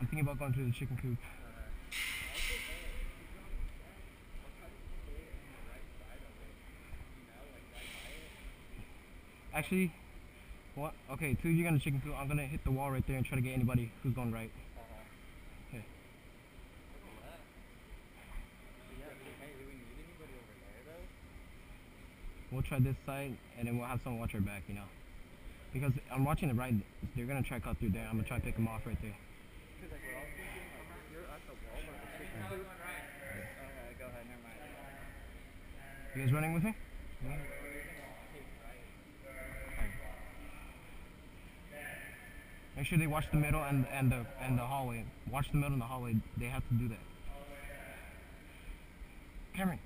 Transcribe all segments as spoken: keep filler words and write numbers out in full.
thinking about going to the chicken coop. Actually, what? Okay, two, you're gonna chicken coop. I'm gonna hit the wall right there and try to get anybody who's going right. Okay. We'll try this side, and then we'll have someone watch our back, you know. Because I'm watching it right. They're gonna try to cut through there. I'm gonna try to pick them off right there. You guys running with me? Yeah. Make sure they watch the middle and and the and the hallway. Watch the middle and the hallway. They have to do that. Cameron.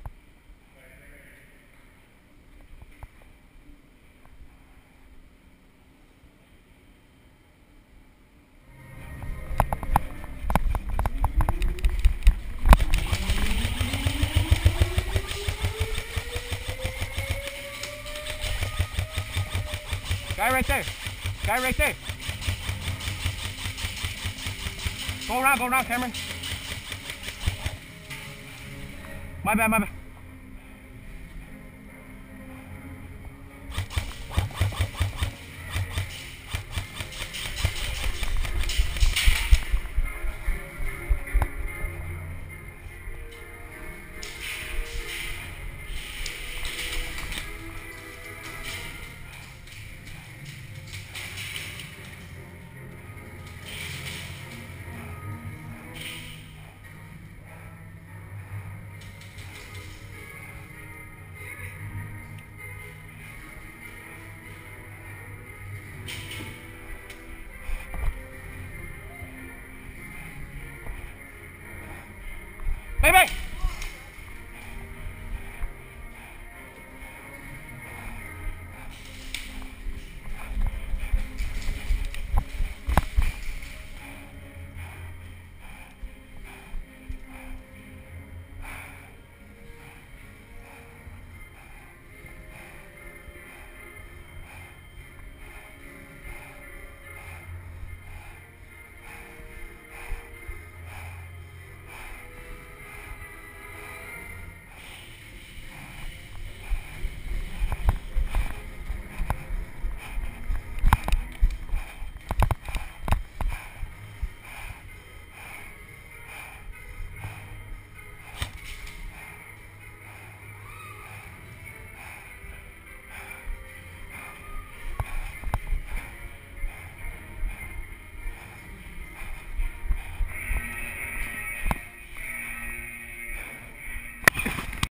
Guy right there. Guy right there. Go around, go around, Cameron. My bad, my bad.